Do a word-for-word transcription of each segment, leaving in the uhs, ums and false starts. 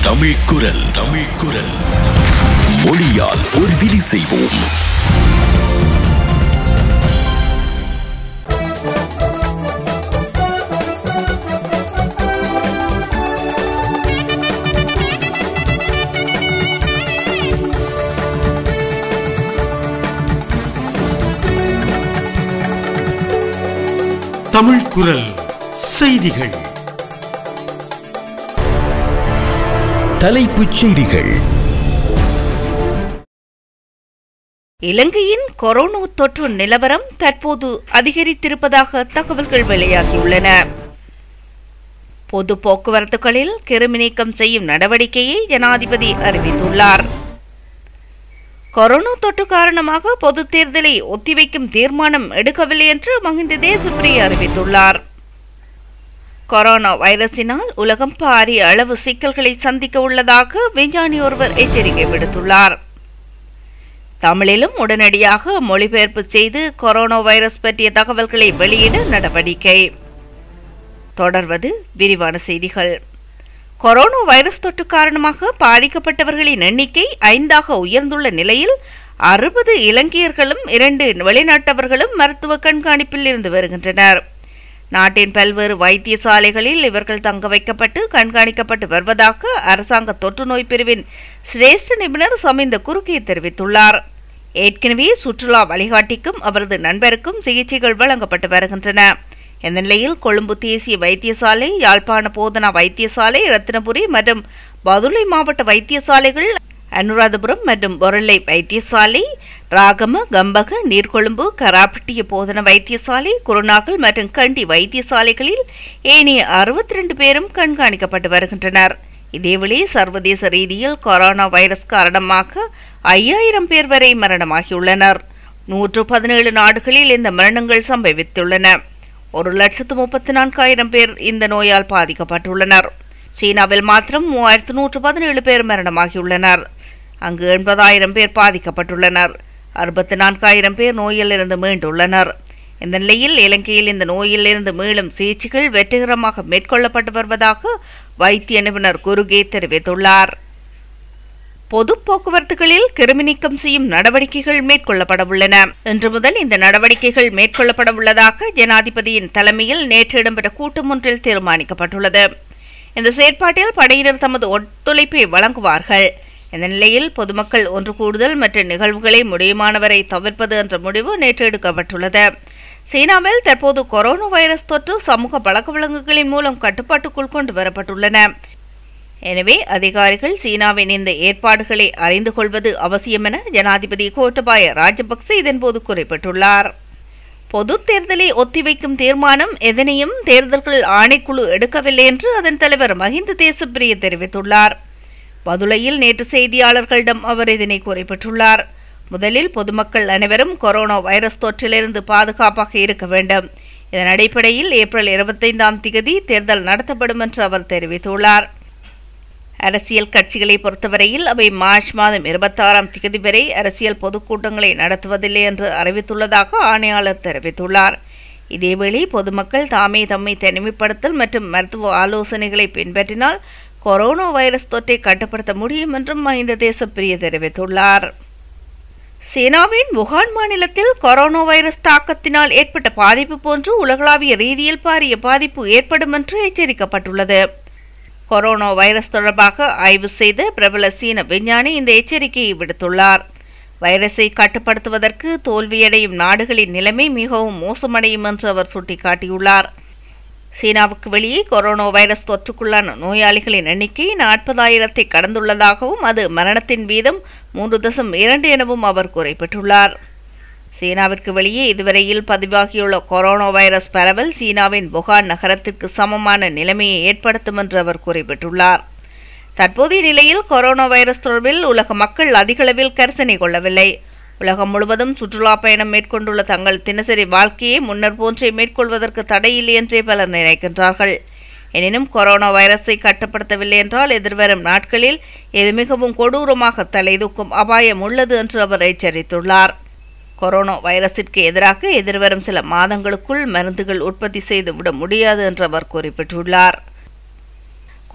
தமிழ் குரல் தமிழ் குரல் மொழியால் ஒரு விதி செய்வோம். தமிழ் குரல் செய்திகள். தலைப்புச் செய்திகள். இலங்கையின் கொரோனா தொற்று நிலவரம் தற்போது அதிகரித்திருப்பதாக தகவல்கள் வெளியாகியுள்ளன. பொது போக்குவரத்துகளில் கிருமி நீக்கம் செய்யும் நடவடிக்கையை ஜனாதிபதி அறிவித்துள்ளார். கொரோனா தொற்று காரணமாக பொது தேர்தலை ஒத்திவைக்கும் தீர்மானம் எடுக்கவில்லை என்று மஹிந்த தேசப்பிரிய அறிவித்துள்ளார். கொரோனா வைரஸினால் உலகம் பாரிய அளவு சிக்கல்களை சந்திக்க உள்ளதாக விஞ்ஞானி ஒருவர் எச்சரிக்கை விடுத்துள்ளார். தமிழிலும் உடனடியாக மொழிபெயர்ப்பு செய்து கொரோனா வைரஸ் பற்றிய தகவல்களை வெளியிட நடவடிக்கை. தொடர்வது விரிவான செய்திகள். கொரோனா வைரஸ் தொற்று காரணமாக பாதிக்கப்பட்டவர்களின் எண்ணிக்கை ஐந்தாக உயர்ந்துள்ள நிலையில் அறுபது இலங்கையர்களும் இரண்டு வெளிநாட்டவர்களும் மருத்துவ கண்காணிப்பில் இருந்து வருகின்றனர். நாட்டின் பல்வேறு வைத்தியசாலைகளில் இவர்கள் தங்க வைக்கப்பட்டு கண்காணிக்கப்பட்டு வருவதாக அரசாங்க தொற்று நோய் பிரிவின் சிரேஷ்ட நிபுணர் சமிந்த குறுக்கே தெரிவித்துள்ளார். ஏற்கனவே சுற்றுலா வழிகாட்டிக்கும் அவரது நண்பருக்கும் சிகிச்சைகள் வழங்கப்பட்டு வருகின்றன. இந்த நிலையில் கொழும்பு தேசிய வைத்தியசாலை, யாழ்ப்பாண போதனா வைத்தியசாலை, ரத்தினபுரி மற்றும் பதுளை மாவட்ட வைத்தியசாலைகள், அனுராதபுரம் மற்றும் பொருளை வைத்தியசாலை, ராகம, கம்பக, நீர்கொழும்பு, கராப்பட்டிய போதன வைத்தியசாலை, குருநாகல் மற்றும் கண்டி வைத்தியசாலைகளில் ஏனைய அறுபத்தி ரெண்டு பேரும் கண்காணிக்கப்பட்டு வருகின்றனர். இதேவேளை சர்வதேச ரீதியில் கொரோனா வைரஸ் காரணமாக ஐயாயிரம் பேர் வரை மரணமாகியுள்ளனர். நூற்று பதினேழு நாடுகளில் இந்த மரணங்கள் சம்பவித்துள்ளன. ஒரு லட்சத்து முப்பத்தி நான்காயிரம் பேர் இந்த நோயால் பாதிக்கப்பட்டுள்ளனர். சீனாவில் மாத்திரம் மூவாயிரத்து நூற்று பதினேழு பேர் மரணமாகியுள்ளனர். அங்கு எண்பதாயிரம் பேர் பாதிக்கப்பட்டுள்ளனர். அறுபத்தி நான்காயிரம் பேர் நோயில் இருந்து மீண்டுள்ளனர். இந்த நிலையில் இலங்கையில் இந்த நோயில் இருந்து மீளும் சிகிச்சைகள் வெற்றிகரமாக மேற்கொள்ளப்பட்டு வருவதாக வைத்திய நிபுணர் குருகே தெரிவித்துள்ளார். பொது போக்குவரத்துகளில் கிருமி நீக்கம் செய்யும் நடவடிக்கைகள் மேற்கொள்ளப்பட உள்ளன. இன்று முதல் இந்த நடவடிக்கைகள் மேற்கொள்ளப்பட உள்ளதாக ஜனாதிபதியின் தலைமையில் நேற்று இடம்பெற்ற கூட்டம் ஒன்றில் தீர்மானிக்கப்பட்டுள்ளது. இந்த செயற்பாட்டில் படையினர் தமது ஒத்துழைப்பை வழங்குவார்கள். இந்த நிலையில் பொதுமக்கள் ஒன்று கூடுதல் மற்ற நிகழ்வுகளை முடியுமானவரை தவிர்ப்பது என்ற முடிவு நேற்று எடுக்கப்பட்டுள்ளது. சீனாவில் தற்போது கொரோனா வைரஸ் தொற்று சமூக பழக்க வழக்கங்களின் மூலம் கட்டுப்பாட்டுக்குள் கொண்டு வரப்பட்டுள்ளன. எனவே அதிகாரிகள் சீனாவின் இந்த ஏற்பாடுகளை அறிந்து கொள்வது அவசியம் என ஜனாதிபதி கோட்டபாய ராஜபக்ச இதன்போது குறிப்பிட்டுள்ளார். பொது தேர்தலை ஒத்திவைக்கும் தீர்மானம் எதனையும் தேர்தல்கள் ஆணைக்குழு எடுக்கவில்லை என்று அதன் தலைவர் மஹிந்த தேசப்பிரிய தெரிவித்துள்ளார். பதுளையில் நேற்று செய்தியாளர்களிடம் அவர் இதனை குறிப்பிட்டுள்ளார். முதலில் பொதுமக்கள் அனைவரும் கொரோனா வைரஸ் தொற்றிலிருந்து பாதுகாப்பாக இருக்க வேண்டும். இதன் அடிப்படையில் ஏப்ரல் இருபத்தைந்தாம் தேதி தேர்தல் நடத்தப்படும் என்று அவர் தெரிவித்துள்ளார். அரசியல் கட்சிகளை பொறுத்தவரையில் அவை மார்ச் மாதம் இருபத்தி ஆறாம் தேதி வரை அரசியல் பொதுக்கூட்டங்களை நடத்துவதில்லை என்று அறிவித்துள்ளதாக ஆணையாளர் தெரிவித்துள்ளார். இதேவேளை பொதுமக்கள் தாமே தம்மை தனிமைப்படுத்தல் மற்றும் மருத்துவ ஆலோசனைகளை பின்பற்றினால் கொரோனா வைரஸ் தொற்றை கட்டுப்படுத்த முடியும் என்றும் மஹிந்த தேசப்பிரிய தெரிவித்துள்ளார். சீனாவின் வுகான் மாநிலத்தில் கொரோனா வைரஸ் தாக்கத்தினால் ஏற்பட்ட பாதிப்பு போன்று உலகளாவிய ரீதியில் பாரிய பாதிப்பு ஏற்படும் என்று எச்சரிக்கப்பட்டுள்ளது. கொரோனா வைரஸ் தொடர்பாக ஆய்வு செய்த பிரபல சீன விஞ்ஞானி இந்த எச்சரிக்கையை விடுத்துள்ளார். வைரஸை கட்டுப்படுத்துவதற்கு தோல்வியடையும் நாடுகளின் நிலைமை மிகவும் மோசமடையும் என்று அவர் சுட்டிக்காட்டியுள்ளார். சீனாவுக்கு வெளியே கொரோனா வைரஸ் தொற்றுக்குள்ளான நோயாளிகளின் எண்ணிக்கை நாற்பதாயிரத்தை கடந்துள்ளதாகவும் அது மரணத்தின் வீதம் மூன்று தசம் இரண்டு எனவும் அவர் குறிப்பிட்டுள்ளார். சீனாவிற்கு வெளியே இதுவரையில் பதிவாகியுள்ள கொரோனா வைரஸ் பரவல் சீனாவின் வுகான் நகரத்திற்கு சமமான நிலைமையை ஏற்படுத்தும் என்று அவர் குறிப்பிட்டுள்ளார். தற்போதைய நிலையில் கொரோனா வைரஸ் தொடர்பில் உலக மக்கள் அதிகளவில் கரிசனை கொள்ளவில்லை. உலகம் முழுவதும் சுற்றுலா பயணம் மேற்கொண்டுள்ள தங்கள் தினசரி வாழ்க்கையை முன்னர் போன்றே மேற்கொள்வதற்கு தடையில்லை என்றே பலர் நினைக்கின்றார்கள். எனினும் கொரோனா வைரஸை கட்டுப்படுத்தவில்லை என்றால் எதிர்வரும் நாட்களில் இது மிகவும் கொடூரமாக தலைதூக்கும் அபாயம் உள்ளது என்று அவர் எச்சரித்துள்ளார். கொரோனா வைரஸிற்கு எதிராக எதிர்வரும் சில மாதங்களுக்குள் மருந்துகள் உற்பத்தி செய்து விட முடியாது என்று அவர் குறிப்பிட்டுள்ளார்.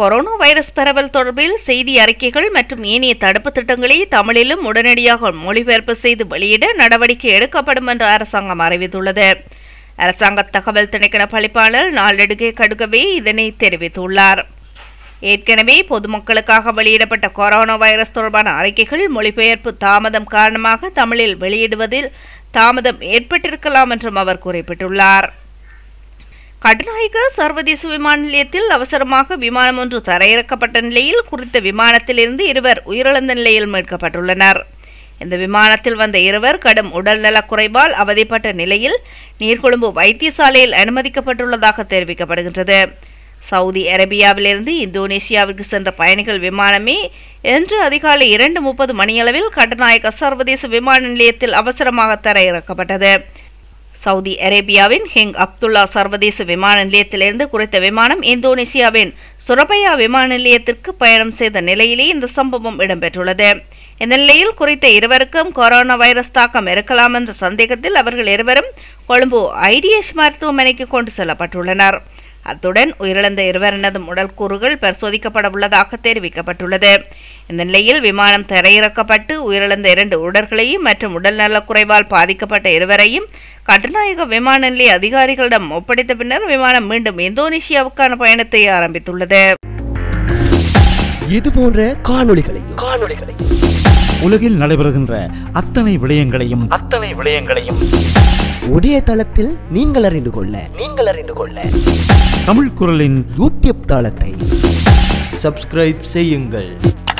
கொரோனா வைரஸ் பரவல் தொடர்பில் செய்தி அறிக்கைகள் மற்றும் ஏனைய தடுப்பு திட்டங்களை தமிழிலும் உடனடியாக மொழிபெயர்ப்பு செய்து வெளியிட நடவடிக்கை எடுக்கப்படும் என்று அரசாங்கம் அறிவித்துள்ளது. அரசாங்க தகவல் திணைக்கள பணிப்பாளர் நாளெடுகே கடுகவே இதனை தெரிவித்துள்ளார். ஏற்கனவே பொதுமக்களுக்காக வெளியிடப்பட்ட கொரோனா வைரஸ் தொடர்பான அறிக்கைகள் மொழிபெயர்ப்பு தாமதம் காரணமாக தமிழில் வெளியிடுவதில் தாமதம் ஏற்பட்டிருக்கலாம் என்றும் அவர் குறிப்பிட்டுள்ளார். கட்டுநாயக்க சர்வதேச விமான நிலையத்தில் அவசரமாக விமானம் ஒன்று தரையிறக்கப்பட்ட நிலையில் குறித்த விமானத்திலிருந்து இருவர் உயிரிழந்த நிலையில் மீட்கப்பட்டுள்ளனர். இந்த விமானத்தில் வந்த இருவர் கடும் உடல்நலக் குறைவால் அவதிப்பட்ட நிலையில் நீர்கொழும்பு வைத்தியசாலையில் அனுமதிக்கப்பட்டுள்ளதாக தெரிவிக்கப்படுகின்றது. சவுதி அரேபியாவிலிருந்து இந்தோனேசியாவிற்கு சென்ற பயணிகள் விமானமே இன்று அதிகாலை இரண்டு முப்பது மணியளவில் கட்டுநாயக்க சர்வதேச விமான நிலையத்தில் அவசரமாக தரையிறக்கப்பட்டது. சவுதி அரேபியாவின் ஹெங் அப்துல்லா சர்வதேச விமான நிலையத்திலிருந்து குறித்த விமானம் இந்தோனேசியாவின் சுரபயா விமான நிலையத்திற்கு பயணம் செய்த நிலையிலே இந்த சம்பவம் இடம்பெற்றுள்ளது. இந்த நிலையில் குறித்த இருவருக்கும் கொரோனா வைரஸ் தாக்கம் இருக்கலாம் என்ற சந்தேகத்தில் அவர்கள் இருவரும் கொழும்பு ஐடிஎஸ் மருத்துவமனைக்கு கொண்டு செல்லப்பட்டுள்ளனர். அத்துடன் உயிரிழந்த இருவரினதும் உடல் கூறுகள் பரிசோதிக்கப்பட உள்ளதாக தெரிவிக்கப்பட்டுள்ளது. இந்த நிலையில் விமானம் தரையிறக்கப்பட்டு உயிரிழந்த இரண்டு உடல்களையும் மற்றும் உடல்நலக் குறைவால் பாதிக்கப்பட்ட இருவரையும் கட்டுநாயக்க விமான நிலைய அதிகாரிகளிடம் ஒப்படைத்த பின்னர் விமானம் மீண்டும் இந்தோனேசியாவுக்கான பயணத்தை ஆரம்பித்துள்ளது. இதுபோன்ற காணொளிகளையும் காணொளிகளையும் உலகில் நடைபெறுகின்ற அத்தனை விடயங்களையும் அத்தனை விடயங்களையும் ஒரே தளத்தில் நீங்கள் அறிந்து கொள்ள நீங்கள் அறிந்து கொள்ள தமிழ் குரலின் யூடியூப் தளத்தை சப்ஸ்கிரைப் செய்யுங்கள்.